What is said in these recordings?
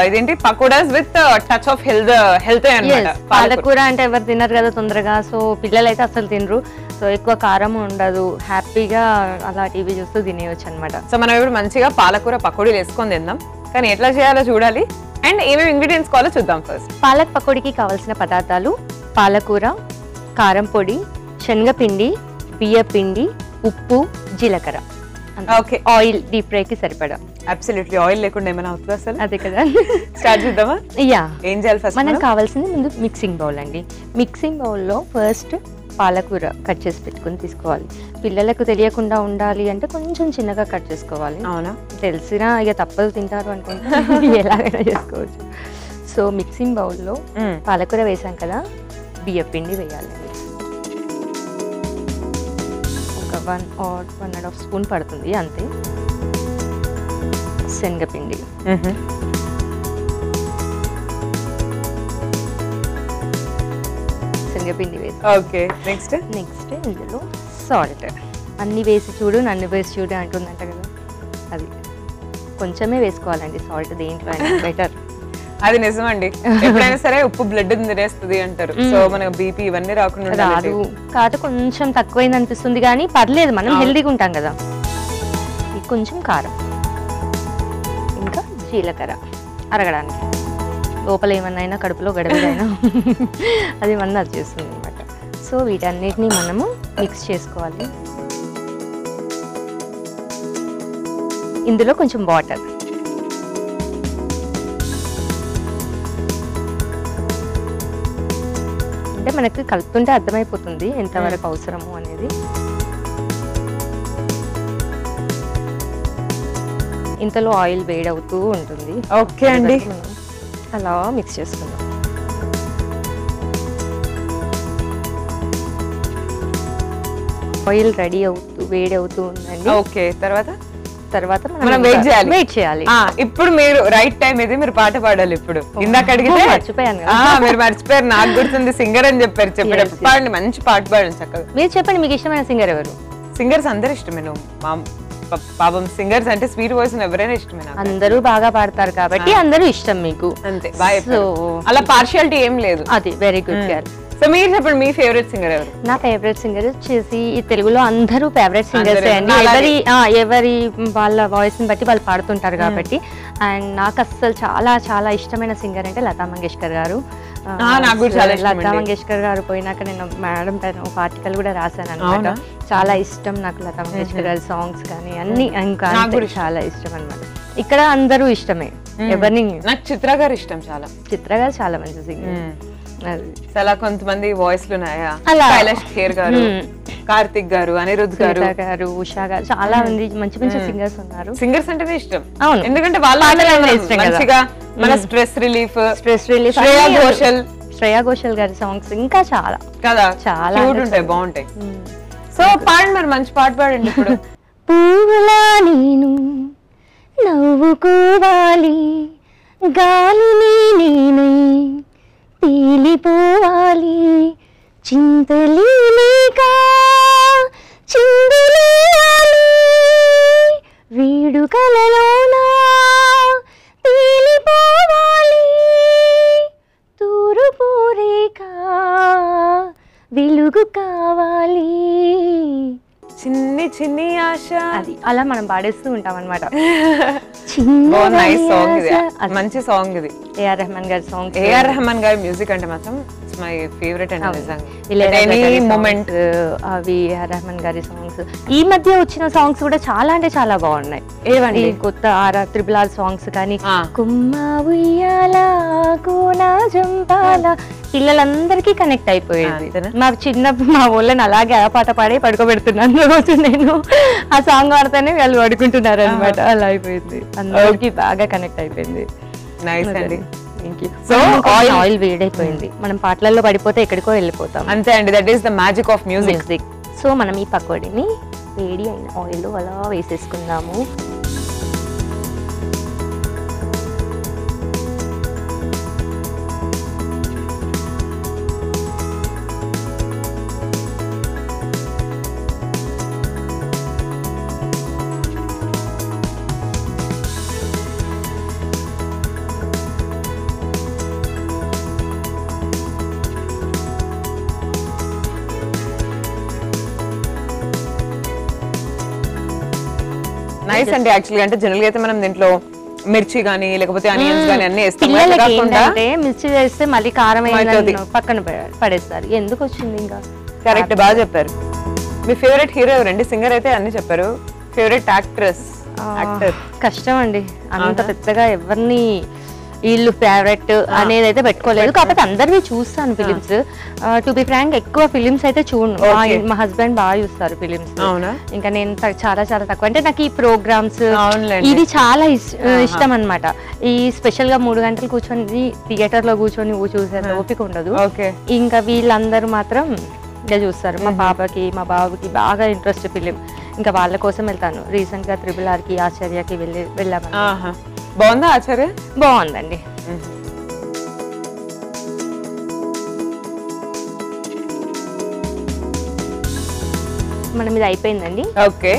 ఇదేంటి pakodas with touch of health అన్నమాట. పాలకూర అంటే ఎవరు తినరు కదా తొందరగా, సో పిల్లలు అయితే అసలు తినరు, సో ఎక్కువ కారం ఉండదు, హ్యాపీగా అలా టీవీ చూస్తూ తినేయచ్చు అనమాట. సో మనం ఇప్పుడు మంచిగా పాలకూర పకోడీలు వేసుకొని తిందాం, కానీ ఎట్లా చేయాలో చూడాలి అండ్ ఏమేమి ఇంగ్రీడియంట్స్ కావాలో చూద్దాం. ఫస్ట్ పాలక్ పకోడీకి కావాల్సిన పదార్థాలు: పాలకూర, కారం పొడి, శనగపిండి, బియ్యపిండి, ఉప్పు, జీలకర్ర, ఓకే, ఆయిల్ డీప్ ఫ్రైకి సరిపడా. అబ్సల్యూట్లీ ఆయిల్ లేకుండా ఏమైనా అవుతుందా అసలు? అదే కదా. స్టార్ట్ చేద్దామా? యా, ఏం చేయాలి ఫస్ట్? మనకు కావాల్సింది ముందు మిక్సింగ్ బౌల్ అండి. మిక్సింగ్ బౌల్లో ఫస్ట్ పాలకూర కట్ చేసి పెట్టుకుని తీసుకోవాలి. పిల్లలకు తెలియకుండా ఉండాలి అంటే కొంచెం చిన్నగా కట్ చేసుకోవాలి. అవునా? తెలిసినా ఇక తప్పదు తింటారు అనుకుంటే ఎలాగైనా చేసుకోవచ్చు. సో మిక్సింగ్ బౌల్లో పాలకూర వేసాం కదా, బియ్యపిండి వేయాలండి. ఒక 1 or 1.5 స్పూన్ పడుతుంది అంతే. శనగపిండి, శనగపిండి వేసి, ఓకే, నెక్స్ట్ ఇందులో సాల్ట్. అన్ని వేసి చూడు నన్ను వేసి చూడు అంటుందంట కదా, అది కొంచెమే వేసుకోవాలండి సాల్ట్ దేంట్లో అయినా బెటర్. అది నిజమండి, ఎప్పుడైనా సరే ఉప్పు బ్లడ్ తినేస్తుంది అంటారు, సో మనకు బీపీ ఇవన్నీ రాకుండా రాదు. కాదు కొంచెం తక్కువైంది అనిపిస్తుంది కానీ పర్లేదు, మనం హెల్దీగా ఉంటాం కదా. కొంచెం కారం, ఇంకా జీలకర్ర అరగడానికి, లోపల ఏమన్నా కడుపులో గడవదైనా అది మన అది చేస్తుంది అనమాట. సో వీటన్నిటిని మనము మిక్స్ చేసుకోవాలి. ఇందులో కొంచెం వాటర్, అంటే మనకి కలుపుతుంటే అర్థమైపోతుంది ఎంతవరకు అవసరము అనేది. ఇంతలో ఆయిల్ వేడవుతూ ఉంటుంది. ఓకే అండి, అలా మిక్స్ చేసుకుందాం. ఆయిల్ రెడీ అవుతూ వేడి అవుతూ ఉందండి. ఓకే, తర్వాత మనం వెయిట్ చేయాలి. ఇప్పుడు మీరు రైట్ టైం ఇది, మీరు పాట పాడాలి. ఇప్పుడు ఇందాక అడిగితే మర్చిపోయాను కదా. మీరు మర్చిపోయారు, నాకు గుర్తుంది, సింగర్ అని చెప్పారు. చెప్పేటప్పుడు పాడండి, మంచి పాట పాడండి చక్కగా. మీరు చెప్పండి, మీకు ఇష్టమైన సింగర్ ఎవరు? సింగర్స్ అందరు ఇష్టమే. పాపం సింగర్స్ అంటే స్వీట్ వాయిస్ ఎవరైనా ఇష్టమే. అందరూ బాగా పాడతారు కాబట్టి అందరూ ఇష్టం మీకు, అంతే. అలా పార్షియాలిటీ ఏం లేదు. అది వెరీ గుడ్ గర్ల్. సో మీరు చెప్పండి, మీ ఫేవరెట్ సింగర్ ఎవరు? నా ఫేవరెట్ సింగర్ వచ్చేసి ఈ తెలుగులో అందరూ ఫేవరెట్ సింగర్స్ అండి. ఎవరి వాళ్ళ వాయిస్ ని బట్టి వాళ్ళు పాడుతుంటారు కాబట్టి. అండ్ నాకు అస్సలు చాలా చాలా ఇష్టమైన సింగర్ అంటే లతా మంగేష్కర్ గారు. లతా మంగేష్కర్ గారు పోయినాక నేను మేడం పైన ఒక ఆర్టికల్ కూడా రాశాను అనమాట. చాలా ఇష్టం నాకు లతా మంగేష్కర్ గారి సాంగ్స్ కానీ అన్ని, ఇంకా చాలా ఇష్టం అనమాట. ఇక్కడ అందరూ ఇష్టమే, ఎవరిని. నాకు చిత్ర గారు ఇష్టం చాలా. చిత్ర గారు చాలా మంచి సింగర్. చాలా కొంతమంది వాయిస్లు ఉన్నాయా, కైలాష్ ఖేర్ గారు, కార్తిక్ గారు, అనిరుద్ధ్ గారు, ఉషా గారు, చాలా మంది మంచి మంచి సింగర్స్ ఉన్నారు. సింగర్స్ అంటేనే ఇష్టం, ఎందుకంటే వాళ్ళ మంచిగా మన స్ట్రెస్ రిలీఫ్. శ్రేయా ఘోషల్ గారి సాంగ్స్ ఇంకా చాలా కదా, చాలా ఉంటాయి, బాగుంటాయి. సో పాడండి మరి, మంచి పాట పాడండి ఇప్పుడు. పువ్వులా నేను నవ్వుకోవాలి, గాలిని నేనే పీలిపోవాలి, చింతలేక చిందులేయాలి, వేడుకలలోనా తేలిపోవాలి, తూర్పు రేఖ వెలుగు కావాలి, చిన్ని చిన్ని ఆశ. అది అలా మనం పాడేస్తూ ఉంటాం అనమాట. మంచి సాంగ్ ఇది. ఏఆర్ రెహమాన్ గారి సాంగ్. ఏఆర్ రెహమాన్ గారి మ్యూజిక్ అంటే మాత్రం మై ఫేవరెట్ అండి నిజంగా. అవి ఏఆర్ రెహమాన్ గారి సాంగ్స్. ఈ మధ్య వచ్చిన సాంగ్స్ కూడా చాలా అంటే చాలా బాగున్నాయి. ఏవండి? కొత్త RRR సాంగ్స్ కానీ, కుమ్మ ఉయ్యాల కోనా జంపాల, పిల్లలందరికీ కనెక్ట్ అయిపోయింది. మా చిన్నప్పుడు మా ఊళ్ళని అలాగే ఆ పాట పాడే పడుకోబెడుతున్నాను రోజు నేను. ఆ సాంగ్ ఆడితేనే వాళ్ళు పడుకుంటున్నారు అనమాట. అలా అయిపోయింది, అందరికి బాగా కనెక్ట్ అయిపోయింది. నైస్ అండి. సో ఆయిల్ వేడైపోయింది, మనం పాటలలో పడిపోతే ఎక్కడికో వెళ్ళిపోతాం. అంతే అండి, that is the magic of music. So మనం ఈ పకోడీని వేడి అయిన ఆయిల్ అలా వేసేసుకుందాము. నైస్ అండి. యాక్చువల్లీ అంటే జనరల్ గా అయితే మనం దీంట్లో మిర్చి గానీ లేకపోతే ఆనియన్స్ గానీ అన్ని వేస్తాం. పిల్లలకి ఏంటంటే మిర్చి వేస్తే మళ్ళీ కారం పక్కన పడేస్తారు. ఎందుకు వచ్చింది ఇంకా. కరెక్ట్, బాగా చెప్పారు. మీ ఫేవరెట్ హీరో ఎవరండి? సింగర్ అయితే అన్ని చెప్పారు. Favourite actress, actor? కష్టం అండి, అంత పెద్దగా ఎవరిని వీళ్ళు ఫేవరెట్ అనేది అయితే పెట్టుకోలేదు. కాకపోతే అందరివి చూస్తాను ఫిలిమ్స్. టు బి ఫ్రాంక్ ఎక్కువ ఫిలిమ్స్ అయితే చూడను. మా హస్బెండ్ బాగా చూస్తారు ఫిలిమ్స్. ఇంకా నేను చాలా చాలా తక్కువ. అంటే నాకు ఈ ప్రోగ్రామ్స్ ఇది చాలా ఇష్టం అన్నమాట. ఈ స్పెషల్ గా 3 గంటలు కూర్చొని థియేటర్ లో కూర్చొని చూసేంత ఓపిక ఉండదు. ఇంకా వీళ్ళందరూ మాత్రం ఇంకా చూస్తారు. మా పాపకి మా బాబుకి బాగా ఇంట్రెస్ట్ ఫిలిం. ఇంకా వాళ్ళ కోసం వెళ్తాను. రీసెంట్ గా RRR కి ఆచార్యకి వెళ్ళాము. బాగుందా ఆచార్య? బాగుందండి. మనం ఇది అయిపోయిందండి. ఓకే,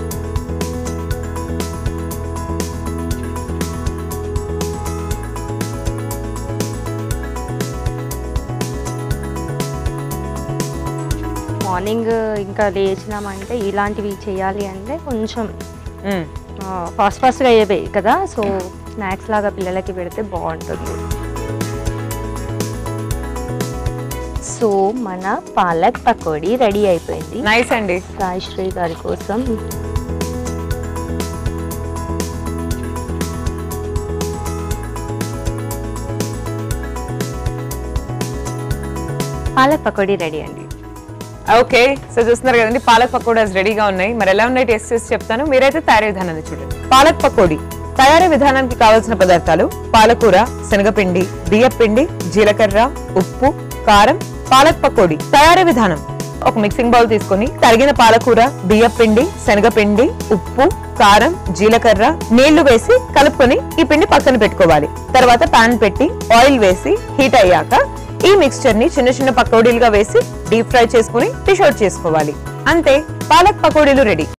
మార్నింగ్ ఇంకా లేచినామంటే ఇలాంటివి చేయాలి అంటే కొంచెం ఫాస్ట్గా అయ్యేవి కదా. సో స్నాక్స్ లాగా పిల్లలకి పెడితే బాగుంటుంది. సో మన పాలక్ పకోడీ రెడీ అయిపోయింది. నైస్ అండి. సాయిశ్రీ గారి కోసం పాలక్ పకోడీ రెడీ అండి. ఓకే, సో చూస్తున్నారు కదండి, పాలక్ పకోడాస్ రెడీగా ఉన్నాయి. మరి ఎలా ఉన్నాయి టేస్ట్ చేసి చెప్తాను. మీరైతే తయారీ విధానాన్ని చూడండి. పాలక్ పకోడీ తయారీ విధానానికి కావాల్సిన పదార్థాలు: పాలకూర, శనగపిండి, బియ్యపిండి, జీలకర్ర, ఉప్పు, కారం. పాలక్ పకోడీ తయారీ విధానం: ఒక మిక్సింగ్ బౌల్ తీసుకొని తరిగిన పాలకూర, బియ్యపిండి, శనగపిండి, ఉప్పు, కారం, జీలకర్ర, నీళ్లు వేసి కలుపుకొని ఈ పిండి పక్కన పెట్టుకోవాలి. తర్వాత పాన్ పెట్టి ఆయిల్ వేసి హీట్ అయ్యాక ఈ మిక్స్చర్ ని చిన్న చిన్న పకోడీలుగా వేసి డీప్ ఫ్రై చేసుకుని డిష్ అవుట్ చేసుకోవాలి. అంతే, పాలక్ పకోడీలు రెడీ.